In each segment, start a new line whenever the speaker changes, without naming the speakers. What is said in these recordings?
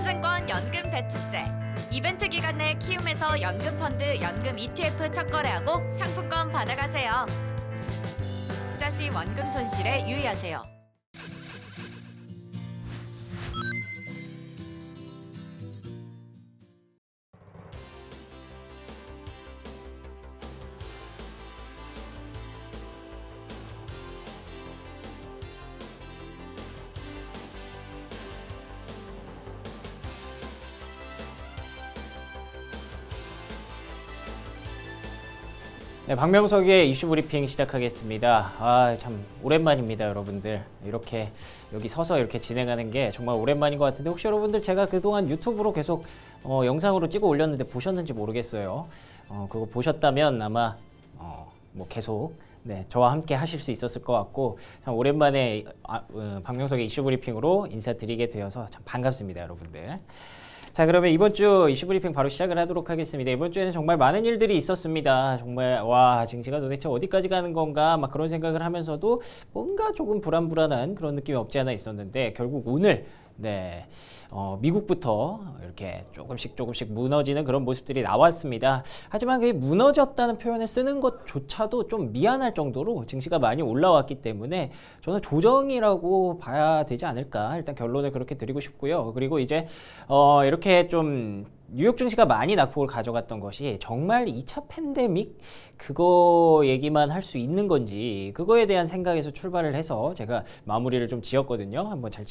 키움증권 연금 대축제. 이벤트 기간 내 키움에서 연금펀드, 연금 ETF 첫 거래하고 상품권 받아가세요. 투자 시 원금 손실에 유의하세요.
네, 박명석의 이슈 브리핑 시작하겠습니다. 참 오랜만입니다, 여러분들. 이렇게 여기 서서 이렇게 진행하는 게 정말 오랜만인 것 같은데, 혹시 여러분들 제가 그동안 유튜브로 계속 영상으로 찍어 올렸는데 보셨는지 모르겠어요. 그거 보셨다면 아마 뭐 계속 저와 함께 하실 수 있었을 것 같고, 참 오랜만에 박명석의 이슈 브리핑으로 인사드리게 되어서 참 반갑습니다, 여러분들. 자, 그러면 이번 주 이슈 브리핑 바로 시작을 하도록 하겠습니다. 이번 주에는 정말 많은 일들이 있었습니다. 정말 와, 증시가 도대체 어디까지 가는 건가 막 그런 생각을 하면서도 뭔가 조금 불안불안한 그런 느낌이 없지 않아 있었는데, 결국 오늘 미국부터 이렇게 조금씩 무너지는 그런 모습들이 나왔습니다. 하지만 그게 무너졌다는 표현을 쓰는 것조차도 좀 미안할 정도로 증시가 많이 올라왔기 때문에 저는 조정이라고 봐야 되지 않을까, 일단 결론을 그렇게 드리고 싶고요. 그리고 이제 이렇게 좀 뉴욕 증시가 많이 낙폭을 가져갔던 것이 정말 2차 팬데믹 그거 얘기만 할 수 있는 건지, 그거에 대한 생각에서 출발을 해서 제가 마무리를 좀 지었거든요. 한번 잘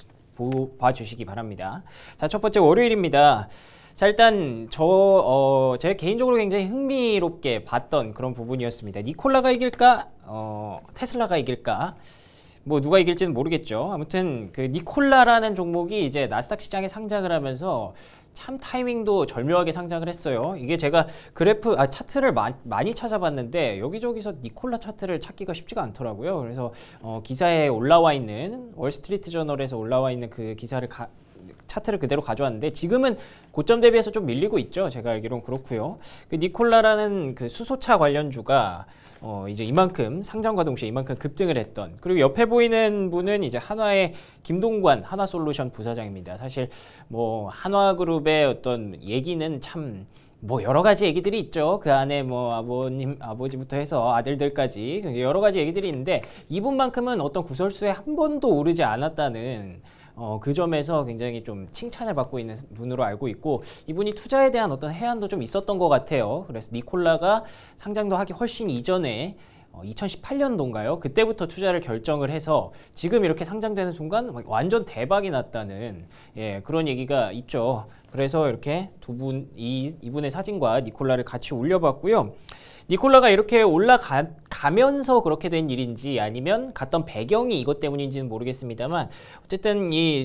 봐주시기 바랍니다. 자, 첫 번째 월요일입니다. 자, 일단 제가 개인적으로 굉장히 흥미롭게 봤던 그런 부분이었습니다. 니콜라가 이길까? 테슬라가 이길까? 뭐 누가 이길지는 모르겠죠. 아무튼 그 니콜라라는 종목이 이제 나스닥 시장에 상장을 하면서 참 타이밍도 절묘하게 상장을 했어요. 이게 제가 차트를 많이 찾아봤는데 여기저기서 니콜라 차트를 찾기가 쉽지가 않더라고요. 그래서 기사에 올라와 있는, 월스트리트 저널에서 올라와 있는 그 기사를 차트를 그대로 가져왔는데, 지금은 고점 대비해서 좀 밀리고 있죠. 제가 알기로는 그렇고요. 그 니콜라라는 그 수소차 관련주가 이제 이만큼 상장과 동시에 이만큼 급등을 했던, 그리고 옆에 보이는 분은 이제 한화의 김동관 한화솔루션 부사장입니다. 사실 뭐 한화그룹의 어떤 얘기는 참 뭐 여러 가지 얘기들이 있죠. 그 안에 뭐 아버지부터 해서 아들들까지 여러 가지 얘기들이 있는데, 이분만큼은 어떤 구설수에 한 번도 오르지 않았다는 그 점에서 굉장히 좀 칭찬을 받고 있는 분으로 알고 있고, 이분이 투자에 대한 어떤 해안도 좀 있었던 것 같아요. 그래서 니콜라가 상장도 하기 훨씬 이전에 2018년도인가요? 그때부터 투자를 결정을 해서 지금 이렇게 상장되는 순간 완전 대박이 났다는 그런 얘기가 있죠. 그래서 이렇게 이분의 사진과 니콜라를 같이 올려봤고요. 니콜라가 이렇게 올라가면서 그렇게 된 일인지 아니면 갔던 배경이 이것 때문인지는 모르겠습니다만, 어쨌든 이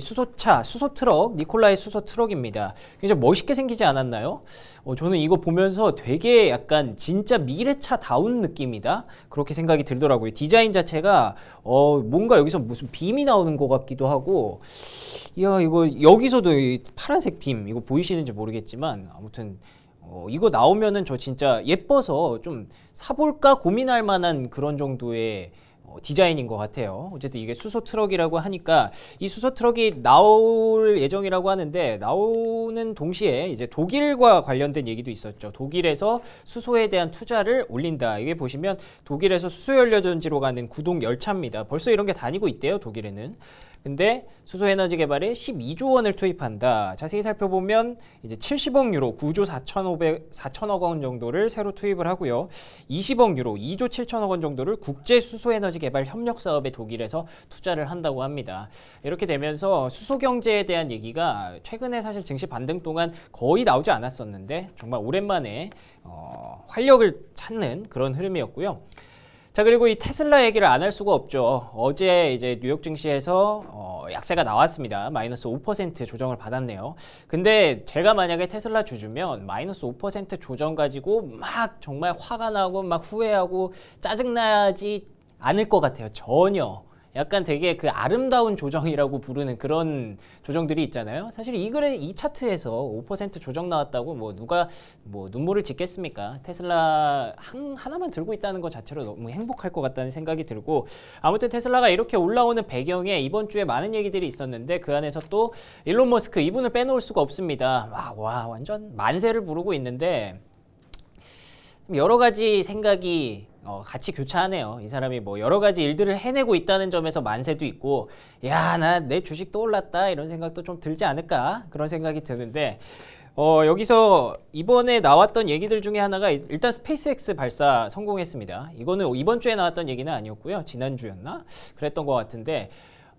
수소트럭, 니콜라의 수소트럭입니다. 굉장히 멋있게 생기지 않았나요? 저는 이거 보면서 되게 약간 진짜 미래차다운 느낌이다, 그렇게 생각이 들더라고요. 디자인 자체가 뭔가 여기서 무슨 빔이 나오는 것 같기도 하고, 이야, 이거 여기서도 이 파란색 빔 이거 보이시는지 모르겠지만, 아무튼 이거 나오면은 저 진짜 예뻐서 좀 사볼까 고민할 만한 그런 정도의 디자인인 것 같아요. 어쨌든 이게 수소 트럭이라고 하니까, 이 수소 트럭이 나올 예정이라고 하는데, 나오는 동시에 이제 독일과 관련된 얘기도 있었죠. 독일에서 수소에 대한 투자를 올린다. 이게 보시면 독일에서 수소연료전지로 가는 구동 열차입니다. 벌써 이런 게 다니고 있대요, 독일에는. 근데 수소에너지 개발에 12조 원을 투입한다. 자세히 살펴보면 이제 70억 유로, 9조 4천억 원 정도를 새로 투입을 하고요. 20억 유로, 2조 7천억 원 정도를 국제 수소에너지 개발 협력 사업에 독일에서 투자를 한다고 합니다. 이렇게 되면서 수소 경제에 대한 얘기가 최근에 사실 증시 반등 동안 거의 나오지 않았었는데, 정말 오랜만에 활력을 찾는 그런 흐름이었고요. 자, 그리고 이 테슬라 얘기를 안 할 수가 없죠. 어제 이제 뉴욕 증시에서 약세가 나왔습니다. 마이너스 5% 조정을 받았네요. 근데 제가 만약에 테슬라 주주면 마이너스 5% 조정 가지고 막 정말 화가 나고 막 후회하고 짜증나지 않을 것 같아요. 전혀. 약간 되게 그 아름다운 조정이라고 부르는 그런 조정들이 있잖아요. 사실 이 차트에서 5% 조정 나왔다고 뭐 누가 뭐 눈물을 짓겠습니까? 테슬라 하나만 들고 있다는 것 자체로 너무 행복할 것 같다는 생각이 들고, 아무튼 테슬라가 이렇게 올라오는 배경에 이번 주에 많은 얘기들이 있었는데 그 안에서 또 일론 머스크 이분을 빼놓을 수가 없습니다. 와 완전 만세를 부르고 있는데 여러 가지 생각이 같이 교차하네요. 이 사람이 뭐 여러 가지 일들을 해내고 있다는 점에서 만세도 있고, 야, 나 내 주식 또 올랐다 이런 생각도 좀 들지 않을까 그런 생각이 드는데, 여기서 이번에 나왔던 얘기들 중에 하나가 일단 스페이스X 발사 성공했습니다. 이거는 이번 주에 나왔던 얘기는 아니었고요. 지난주였나? 그랬던 것 같은데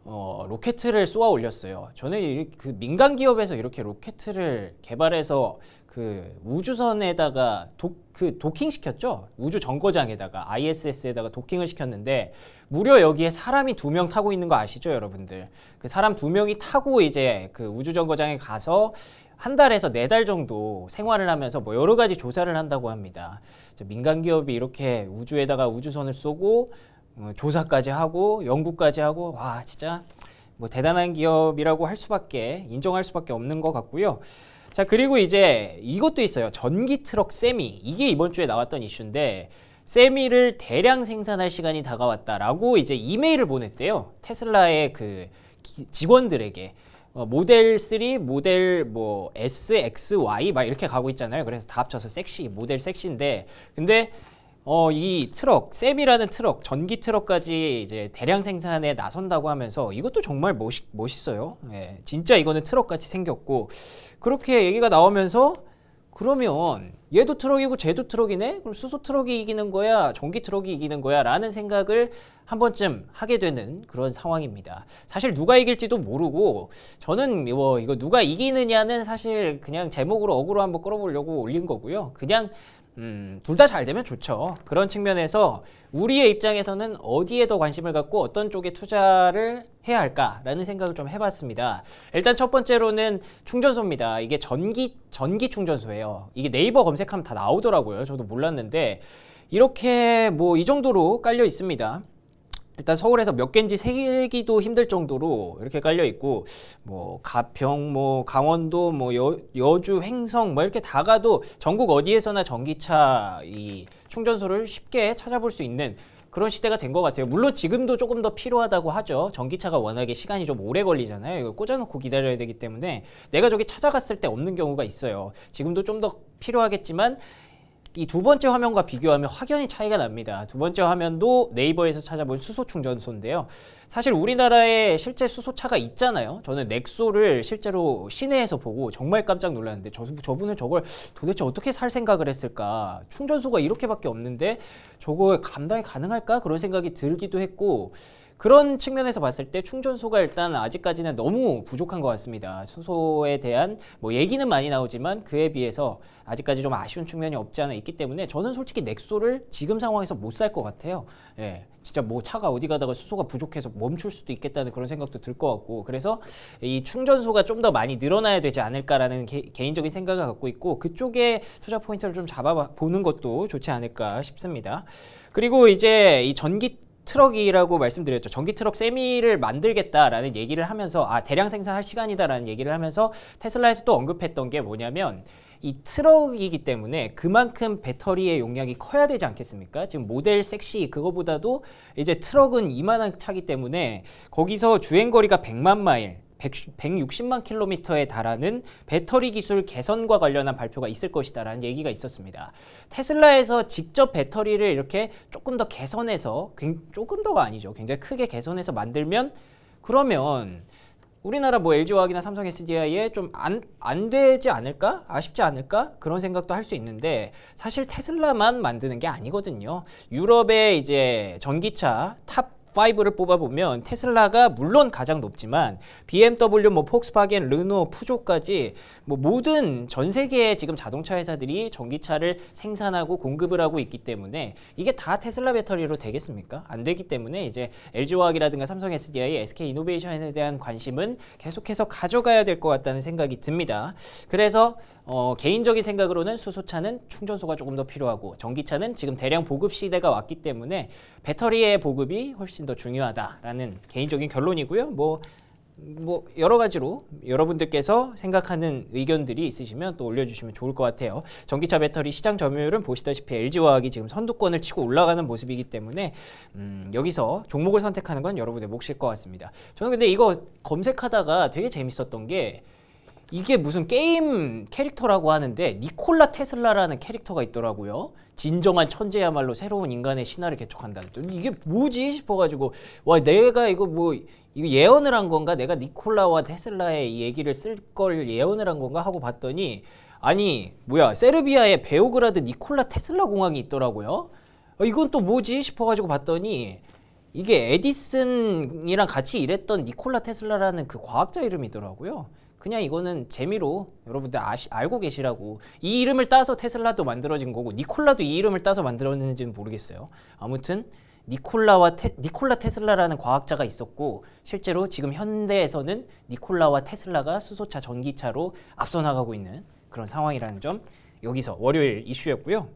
로켓을 쏘아 올렸어요. 저는 그 민간 기업에서 이렇게 로켓을 개발해서 그 우주선에다가 도킹 시켰죠. 우주 정거장에다가 ISS에다가 도킹을 시켰는데 무려 여기에 사람이 2명 타고 있는 거 아시죠, 여러분들? 그 사람 2명이 타고 이제 그 우주 정거장에 가서 한 달에서 4달 정도 생활을 하면서 뭐 여러 가지 조사를 한다고 합니다. 민간 기업이 이렇게 우주에다가 우주선을 쏘고 조사까지 하고 연구까지 하고, 와 진짜 뭐 대단한 기업이라고 인정할 수밖에 없는 것 같고요. 자, 그리고 이제 이것도 있어요. 전기 트럭 세미. 이게 이번 주에 나왔던 이슈인데, 세미를 대량 생산할 시간이 다가왔다라고 이제 이메일을 보냈대요. 테슬라의 그 직원들에게. 모델 3, 모델 뭐 S, X, Y 막 이렇게 가고 있잖아요. 그래서 다 합쳐서 모델 섹시인데, 근데 이 트럭, 세미라는 트럭, 전기 트럭까지 이제 대량 생산에 나선다고 하면서 이것도 정말 멋있어요. 예, 진짜 이거는 트럭같이 생겼고, 그렇게 얘기가 나오면서 그러면 얘도 트럭이고 쟤도 트럭이네? 그럼 수소 트럭이 이기는 거야? 전기 트럭이 이기는 거야? 라는 생각을 한 번쯤 하게 되는 그런 상황입니다. 사실 누가 이길지도 모르고, 저는 뭐 이거 누가 이기느냐는 사실 그냥 제목으로 어그로 한번 끌어보려고 올린 거고요. 그냥 둘 다 잘 되면 좋죠. 그런 측면에서 우리의 입장에서는 어디에 더 관심을 갖고 어떤 쪽에 투자를 해야 할까라는 생각을 좀 해봤습니다. 일단 첫 번째로는 충전소입니다. 이게 전기 충전소예요. 이게 네이버 검색하면 다 나오더라고요. 저도 몰랐는데 이렇게 뭐 이 정도로 깔려 있습니다. 일단 서울에서 몇 개인지 세기도 힘들 정도로 이렇게 깔려 있고, 뭐 가평, 뭐 강원도, 뭐 여주, 횡성 뭐 이렇게 다 가도 전국 어디에서나 전기차 이 충전소를 쉽게 찾아볼 수 있는 그런 시대가 된 것 같아요. 물론 지금도 조금 더 필요하다고 하죠. 전기차가 워낙에 시간이 좀 오래 걸리잖아요. 이걸 꽂아놓고 기다려야 되기 때문에 내가 저기 찾아갔을 때 없는 경우가 있어요. 지금도 좀 더 필요하겠지만 이 두 번째 화면과 비교하면 확연히 차이가 납니다. 두 번째 화면도 네이버에서 찾아본 수소 충전소인데요. 사실 우리나라에 실제 수소차가 있잖아요. 저는 넥소를 실제로 시내에서 보고 정말 깜짝 놀랐는데, 저분은 저걸 도대체 어떻게 살 생각을 했을까? 충전소가 이렇게밖에 없는데 저거 감당이 가능할까? 그런 생각이 들기도 했고, 그런 측면에서 봤을 때 충전소가 일단 아직까지는 너무 부족한 것 같습니다. 수소에 대한 뭐 얘기는 많이 나오지만 그에 비해서 아직까지 좀 아쉬운 측면이 없지 않아 있기 때문에 저는 솔직히 넥소를 지금 상황에서 못 살 것 같아요. 예, 진짜 뭐 차가 어디 가다가 수소가 부족해서 멈출 수도 있겠다는 그런 생각도 들 것 같고, 그래서 이 충전소가 좀 더 많이 늘어나야 되지 않을까라는 개인적인 생각을 갖고 있고, 그쪽에 투자 포인트를 좀 잡아보는 것도 좋지 않을까 싶습니다. 그리고 이제 이 전기 트럭이라고 말씀드렸죠. 전기 트럭 세미를 만들겠다라는 얘기를 하면서, 대량 생산할 시간이다라는 얘기를 하면서 테슬라에서 또 언급했던 게 뭐냐면, 이 트럭이기 때문에 그만큼 배터리의 용량이 커야 되지 않겠습니까? 지금 모델 섹시 그거보다도 이제 트럭은 이만한 차기 때문에 거기서 주행거리가 100만 마일 160만 킬로미터에 달하는 배터리 기술 개선과 관련한 발표가 있을 것이다 라는 얘기가 있었습니다. 테슬라에서 직접 배터리를 이렇게 조금 더 개선해서, 조금 더가 아니죠, 굉장히 크게 개선해서 만들면, 그러면 우리나라 뭐 LG화학이나 삼성 SDI에 좀 안 되지 않을까? 아쉽지 않을까? 그런 생각도 할 수 있는데, 사실 테슬라만 만드는 게 아니거든요. 유럽의 이제 전기차 탑 5를 뽑아보면 테슬라가 물론 가장 높지만 BMW, 뭐 폭스바겐, 르노, 푸조까지 뭐 모든 전 세계의 지금 자동차 회사들이 전기차를 생산하고 공급을 하고 있기 때문에 이게 다 테슬라 배터리로 되겠습니까? 안 되기 때문에 이제 LG화학이라든가 삼성 SDI, SK이노베이션에 대한 관심은 계속해서 가져가야 될 것 같다는 생각이 듭니다. 그래서 개인적인 생각으로는 수소차는 충전소가 조금 더 필요하고 전기차는 지금 대량 보급 시대가 왔기 때문에 배터리의 보급이 훨씬 더 중요하다라는 개인적인 결론이고요. 뭐 여러 가지로 여러분들께서 생각하는 의견들이 있으시면 또 올려주시면 좋을 것 같아요. 전기차 배터리 시장 점유율은 보시다시피 LG화학이 지금 선두권을 치고 올라가는 모습이기 때문에 여기서 종목을 선택하는 건 여러분의 몫일 것 같습니다. 저는 근데 이거 검색하다가 되게 재밌었던 게 이게 무슨 게임 캐릭터라고 하는데 니콜라 테슬라라는 캐릭터가 있더라고요. 진정한 천재야말로 새로운 인간의 신화를 개척한다는. 이게 뭐지 싶어가지고 와 내가 이거 예언을 한 건가? 내가 니콜라와 테슬라의 이 얘기를 쓸 걸 예언을 한 건가 하고 봤더니 아니 뭐야 세르비아에 베오그라드 니콜라 테슬라 공항이 있더라고요. 이건 또 뭐지 싶어가지고 봤더니 이게 에디슨이랑 같이 일했던 니콜라 테슬라라는 그 과학자 이름이더라고요. 그냥 이거는 재미로 여러분들 알고 계시라고. 이 이름을 따서 테슬라도 만들어진 거고 니콜라도 이 이름을 따서 만들었는지는 모르겠어요. 아무튼 니콜라 테슬라라는 과학자가 있었고 실제로 지금 현대에서는 니콜라와 테슬라가 수소차 전기차로 앞서 나가고 있는 그런 상황이라는 점 여기서 월요일 이슈였고요.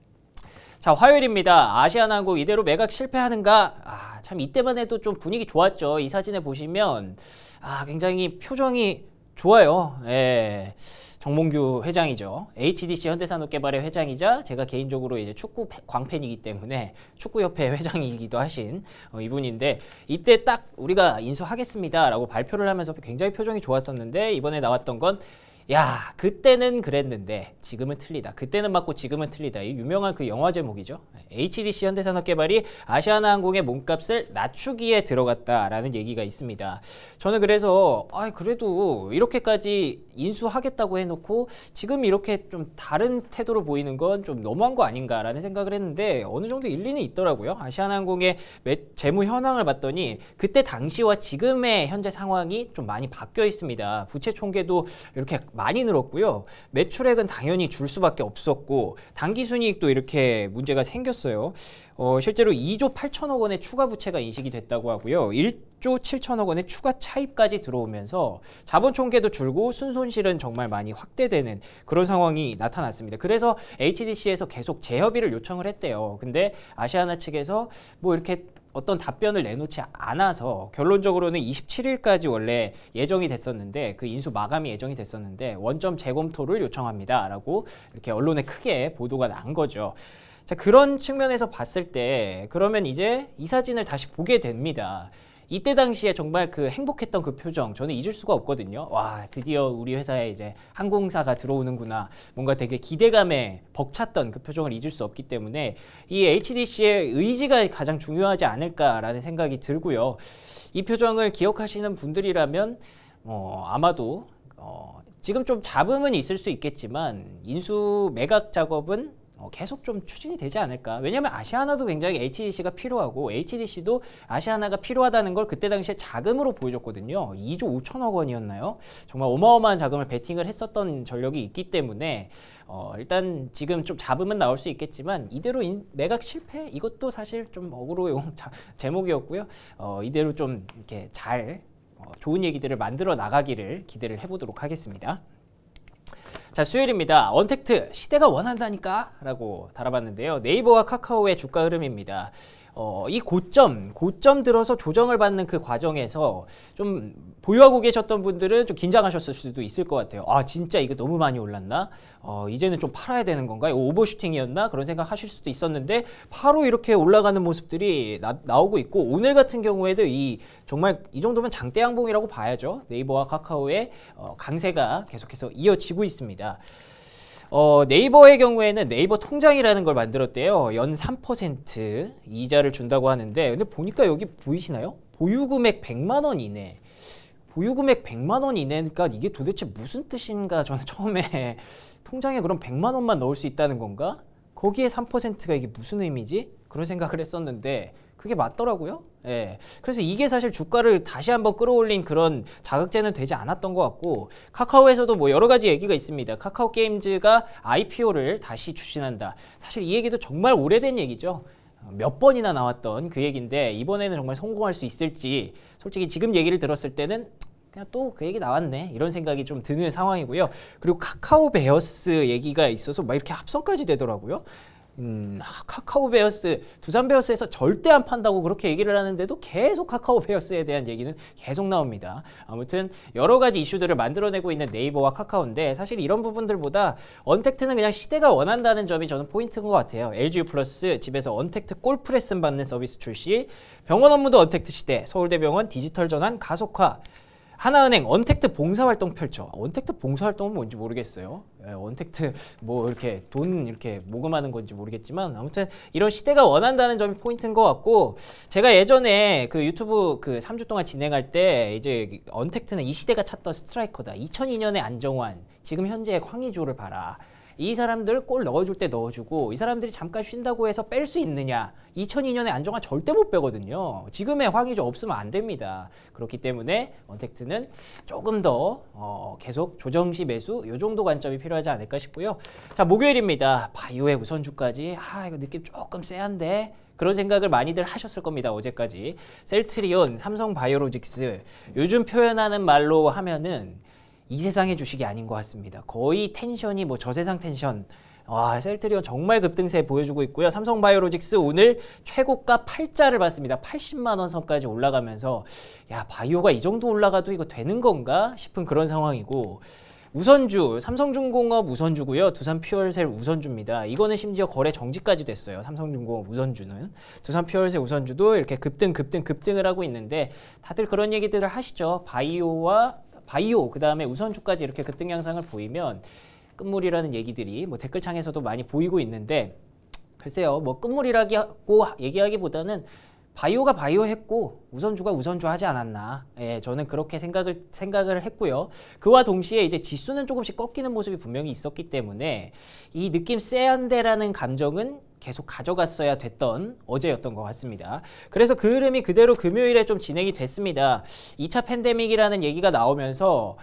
자, 화요일입니다. 아시아나항공 이대로 매각 실패하는가? 참 이때만 해도 좀 분위기 좋았죠. 이 사진에 보시면 굉장히 표정이 좋아요. 예. 정몽규 회장이죠. HDC 현대산업개발의 회장이자 제가 개인적으로 이제 축구 광팬이기 때문에 축구협회 회장이기도 하신 이분인데 이때 딱 우리가 인수하겠습니다라고 발표를 하면서 굉장히 표정이 좋았었는데 이번에 나왔던 건 야, 그때는 그랬는데 지금은 틀리다. 그때는 맞고 지금은 틀리다. 이 유명한 그 영화 제목이죠. HDC 현대산업개발이 아시아나항공의 몸값을 낮추기에 들어갔다라는 얘기가 있습니다. 저는 그래서 그래도 이렇게까지 인수하겠다고 해놓고 지금 이렇게 좀 다른 태도로 보이는 건 좀 너무한 거 아닌가라는 생각을 했는데 어느 정도 일리는 있더라고요. 아시아나항공의 재무 현황을 봤더니 그때 당시와 지금의 현재 상황이 좀 많이 바뀌어 있습니다. 부채 총계도 이렇게 많이 늘었고요. 매출액은 당연히 줄 수밖에 없었고 당기순이익도 이렇게 문제가 생겼어요. 실제로 2조 8천억 원의 추가 부채가 인식이 됐다고 하고요. 1조 7천억 원의 추가 차입까지 들어오면서 자본 총계도 줄고 순손실은 정말 많이 확대되는 그런 상황이 나타났습니다. 그래서 HDC에서 계속 재협의를 요청을 했대요. 근데 아시아나 측에서 이렇게 어떤 답변을 내놓지 않아서 결론적으로는 27일까지 원래 예정이 됐었는데 그 인수 마감이 예정이 됐었는데 원점 재검토를 요청합니다 라고 이렇게 언론에 크게 보도가 난 거죠. 자, 그런 측면에서 봤을 때 그러면 이제 이 사진을 다시 보게 됩니다. 이때 당시에 정말 그 행복했던 그 표정 저는 잊을 수가 없거든요. 와, 드디어 우리 회사에 이제 항공사가 들어오는구나. 뭔가 되게 기대감에 벅찼던 그 표정을 잊을 수 없기 때문에 이 HDC의 의지가 가장 중요하지 않을까라는 생각이 들고요. 이 표정을 기억하시는 분들이라면 아마도 지금 좀 잡음은 있을 수 있겠지만 인수 매각 작업은 계속 좀 추진이 되지 않을까. 왜냐하면 아시아나도 굉장히 HDC가 필요하고 HDC도 아시아나가 필요하다는 걸 그때 당시에 자금으로 보여줬거든요. 2조 5천억 원이었나요? 정말 어마어마한 자금을 베팅을 했었던 전력이 있기 때문에 일단 지금 좀 잡음은 나올 수 있겠지만 이대로 매각 실패? 이것도 사실 좀 어그로용 제목이었고요. 이대로 좀 이렇게 잘 좋은 얘기들을 만들어 나가기를 기대를 해보도록 하겠습니다. 자, 수요일입니다. 언택트 시대가 원한다니까 라고 달아봤는데요. 네이버와 카카오의 주가 흐름입니다. 이 고점 들어서 조정을 받는 그 과정에서 좀 보유하고 계셨던 분들은 좀 긴장하셨을 수도 있을 것 같아요. 진짜 이거 너무 많이 올랐나? 이제는 좀 팔아야 되는 건가? 이거 오버슈팅이었나? 그런 생각 하실 수도 있었는데 바로 이렇게 올라가는 모습들이 나오고 있고 오늘 같은 경우에도 정말 이 정도면 장대 양봉이라고 봐야죠. 네이버와 카카오의 강세가 계속해서 이어지고 있습니다. 네이버의 경우에는 네이버 통장이라는 걸 만들었대요. 연 3% 이자를 준다고 하는데 근데 보니까 여기 보이시나요? 보유금액 100만 원 이내. 보유금액 100만 원 이내니까 이게 도대체 무슨 뜻인가 저는 처음에 통장에 그럼 100만 원만 넣을 수 있다는 건가? 거기에 3%가 이게 무슨 의미지? 그런 생각을 했었는데 그게 맞더라고요. 예. 그래서 이게 사실 주가를 다시 한번 끌어올린 그런 자극제는 되지 않았던 것 같고 카카오에서도 여러 가지 얘기가 있습니다. 카카오 게임즈가 IPO를 다시 추진한다. 사실 이 얘기도 정말 오래된 얘기죠. 몇 번이나 나왔던 그 얘기인데 이번에는 정말 성공할 수 있을지 솔직히 지금 얘기를 들었을 때는 그냥 또 그 얘기 나왔네 이런 생각이 좀 드는 상황이고요. 그리고 카카오 베어스 얘기가 있어서 막 이렇게 합성까지 되더라고요. 카카오 베어스, 두산 베어스에서 절대 안 판다고 그렇게 얘기를 하는데도 계속 카카오 베어스에 대한 얘기는 계속 나옵니다. 아무튼 여러 가지 이슈들을 만들어내고 있는 네이버와 카카오인데 사실 이런 부분들보다 언택트는 그냥 시대가 원한다는 점이 저는 포인트인 것 같아요. LGU 플러스 집에서 언택트 골프 레슨 받는 서비스 출시, 병원 업무도 언택트 시대, 서울대병원 디지털 전환 가속화, 하나은행 언택트 봉사활동 펼쳐. 언택트 봉사활동은 뭔지 모르겠어요. 언택트 뭐 이렇게 돈 이렇게 모금하는 건지 모르겠지만 아무튼 이런 시대가 원한다는 점이 포인트인 것 같고, 제가 예전에 그 유튜브 그 3주 동안 진행할 때 이제 언택트는 이 시대가 찾던 스트라이커다. 2002년에 안정환, 지금 현재의 황의조를 봐라. 이 사람들 골 넣어줄 때 넣어주고 이 사람들이 잠깐 쉰다고 해서 뺄 수 있느냐. 2002년에 안정환 절대 못 빼거든요. 지금의 황의조 없으면 안 됩니다. 그렇기 때문에 언택트는 조금 더 계속 조정시 매수 이 정도 관점이 필요하지 않을까 싶고요. 자, 목요일입니다. 바이오의 우선주까지 이거 느낌 조금 쎄한데 그런 생각을 많이들 하셨을 겁니다. 어제까지 셀트리온, 삼성바이오로직스 요즘 표현하는 말로 하면은 이 세상의 주식이 아닌 것 같습니다. 거의 텐션이 뭐 저세상 텐션. 셀트리온 정말 급등세 보여주고 있고요. 삼성바이오로직스 오늘 최고가 8자를 봤습니다. 80만 원 선까지 올라가면서 야, 바이오가 이 정도 올라가도 이거 되는 건가 싶은 그런 상황이고, 우선주 삼성중공업 우선주고요. 두산퓨얼셀 우선주입니다. 이거는 심지어 거래 정지까지 됐어요. 삼성중공업 우선주는. 두산퓨얼셀 우선주도 이렇게 급등을 하고 있는데 다들 그런 얘기들을 하시죠. 바이오 그 다음에 우선주까지 이렇게 급등 양상을 보이면 끝물이라는 얘기들이 뭐 댓글창에서도 많이 보이고 있는데, 글쎄요, 뭐 끝물이라고 얘기하기보다는 바이오가 바이오 했고 우선주가 우선주 하지 않았나. 저는 그렇게 생각을 했고요. 그와 동시에 이제 지수는 조금씩 꺾이는 모습이 분명히 있었기 때문에 이 느낌 쎄한데라는 감정은 계속 가져갔어야 됐던 어제였던 것 같습니다. 그래서 그 흐름이 그대로 금요일에 좀 진행이 됐습니다. 2차 팬데믹이라는 얘기가 나오면서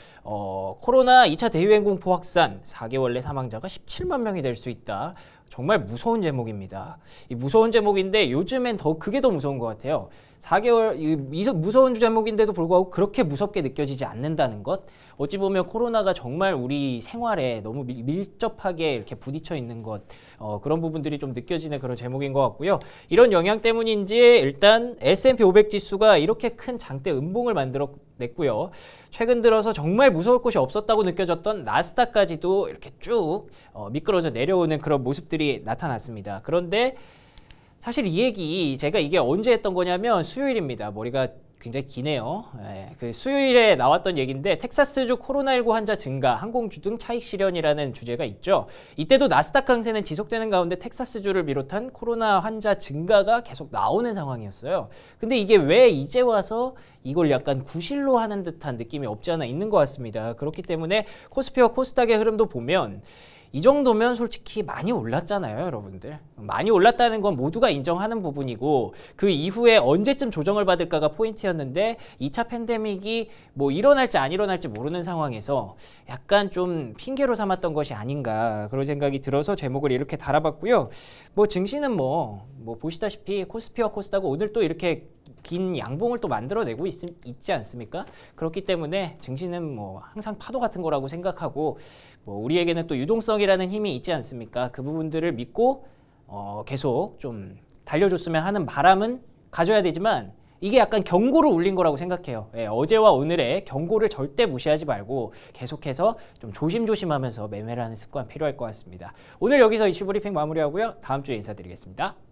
코로나 2차 대유행 공포 확산, 4개월 내 사망자가 17만 명이 될 수 있다. 정말 무서운 제목입니다. 이 무서운 제목인데 요즘엔 그게 더 무서운 것 같아요. 4개월 무서운 제목인데도 불구하고 그렇게 무섭게 느껴지지 않는다는 것. 어찌 보면 코로나가 정말 우리 생활에 너무 밀접하게 이렇게 부딪혀 있는 것, 그런 부분들이 좀 느껴지는 그런 제목인 것 같고요. 이런 영향 때문인지 일단 S&P 500 지수가 이렇게 큰 장대 음봉을 만들어냈고요. 최근 들어서 정말 무서울 곳이 없었다고 느껴졌던 나스닥까지도 이렇게 쭉 미끄러져 내려오는 그런 모습들이 나타났습니다. 그런데 사실 이 얘기 제가 이게 언제 했던 거냐면 수요일입니다. 머리가 굉장히 기네요. 그 수요일에 나왔던 얘기인데, 텍사스주 코로나19 환자 증가, 항공주 등 차익 실현이라는 주제가 있죠. 이때도 나스닥 강세는 지속되는 가운데 텍사스주를 비롯한 코로나 환자 증가가 계속 나오는 상황이었어요. 근데 이게 왜 이제 와서 이걸 약간 구실로 하는 듯한 느낌이 없지 않아 있는 것 같습니다. 그렇기 때문에 코스피와 코스닥의 흐름도 보면 이 정도면 솔직히 많이 올랐잖아요, 여러분들. 많이 올랐다는 건 모두가 인정하는 부분이고, 그 이후에 언제쯤 조정을 받을까가 포인트였는데 2차 팬데믹이 뭐 일어날지 안 일어날지 모르는 상황에서 약간 좀 핑계로 삼았던 것이 아닌가, 그런 생각이 들어서 제목을 이렇게 달아봤고요. 뭐 증시는 뭐 보시다시피 코스피와 코스닥은 오늘 또 이렇게 긴 양봉을 또 만들어내고 있지 않습니까? 그렇기 때문에 증시는 뭐 항상 파도 같은 거라고 생각하고, 뭐 우리에게는 또 유동성이라는 힘이 있지 않습니까? 그 부분들을 믿고 계속 좀 달려줬으면 하는 바람은 가져야 되지만, 이게 약간 경고를 울린 거라고 생각해요. 어제와 오늘의 경고를 절대 무시하지 말고 계속해서 좀 조심조심하면서 매매를 하는 습관 필요할 것 같습니다. 오늘 여기서 이슈 브리핑 마무리하고요. 다음 주에 인사드리겠습니다.